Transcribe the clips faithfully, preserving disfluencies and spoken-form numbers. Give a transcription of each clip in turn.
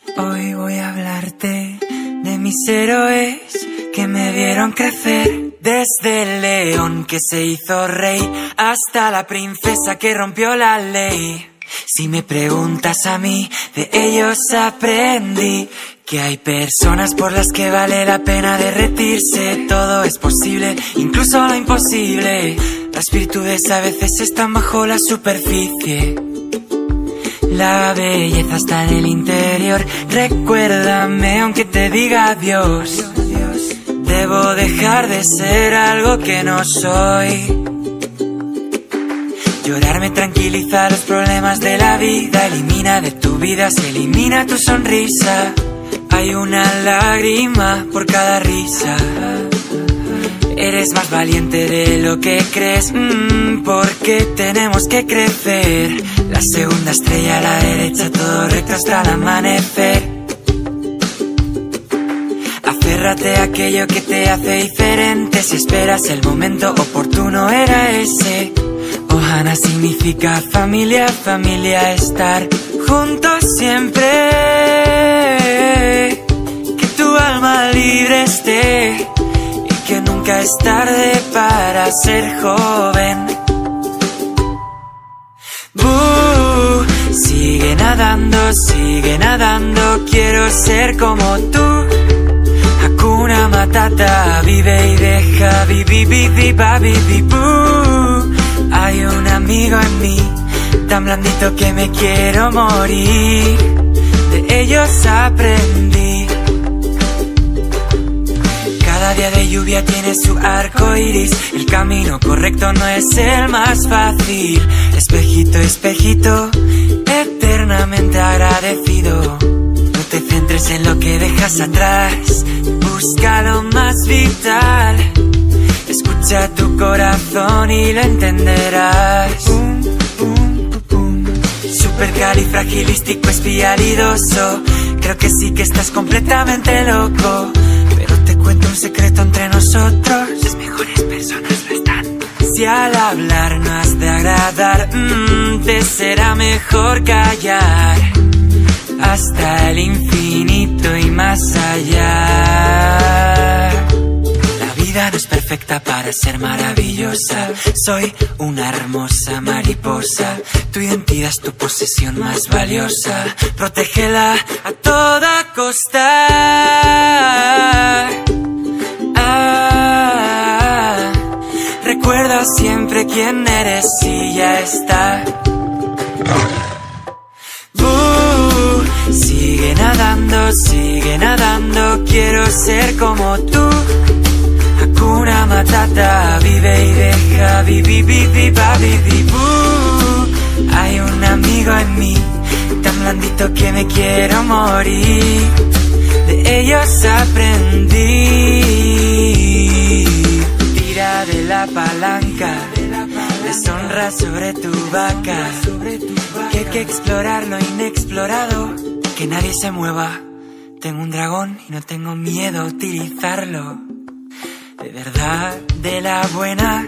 Hoy voy a hablarte de mis héroes que me vieron crecer. Desde el león que se hizo rey hasta la princesa que rompió la ley. Si me preguntas a mí, de ellos aprendí que hay personas por las que vale la pena derretirse. Todo es posible, incluso lo imposible. Las virtudes a veces están bajo la superficie. La belleza está en el interior. Recuérdame aunque te diga adiós. Debo dejar de ser algo que no soy. Llorar me tranquiliza los problemas de la vida. Elimina de tu vida, se elimina tu sonrisa. Hay una lágrima por cada risa. Eres más valiente de lo que crees, mm, porque tenemos que crecer. La segunda estrella a la derecha, todo recto hasta el amanecer. Aférrate a aquello que te hace diferente. Si esperas el momento oportuno era ese. Ohana significa familia, familia, estar juntos siempre. Que tu alma libre esté y que nunca es tarde para ser joven. Buh, sigue nadando, sigue nadando, quiero ser como tú. Hakuna Matata, vive y deja, vi, vi, vi, vi, ba, vi, vi, buh. Hay un amigo en mí, tan blandito que me quiero morir. De ellos aprendí. Cada día de lluvia tiene su arco iris. El camino correcto no es el más fácil. Espejito, espejito, eternamente agradecido. No te centres en lo que dejas atrás. Busca lo más vital. Escucha tu corazón y lo entenderás. Pum, pum, pum, pum. Supercalifragilístico espialidoso. Creo que sí que estás completamente loco. Pero te cuento un secreto entre nosotros. Las mejores personas lo están. Si al hablar no has de agradar, mmm, te será mejor callar. Hasta el infinito y más allá. La vida no es perfecta para ser maravillosa. Soy una hermosa mariposa. Tu identidad es tu posesión más valiosa. Protégela a toda costa. Ah, recuerda siempre quién eres y ya está. Sigue nadando, sigue nadando, quiero ser como tú. Hakuna Matata, vive y deja, vi, vi, vi, vi, ba, vi, vi, buh. Hay un amigo en mí, tan blandito que me quiero morir. De ellos aprendí. Tira de la palanca, deshonra sobre tu vaca. Que hay que explorar lo inexplorado. Que nadie se mueva. Tengo un dragón y no tengo miedo a utilizarlo. De verdad, de la buena.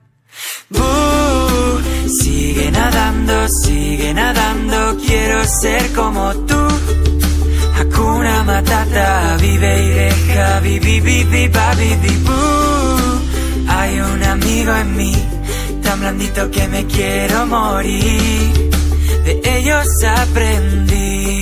Buh, sigue nadando, sigue nadando, quiero ser como tú. Hakuna Matata, vive y deja, vi, vi, vi, vi, ba, vi, vi, buh. Hay un amigo en mí, tan blandito que me quiero morir. De ellos aprendí.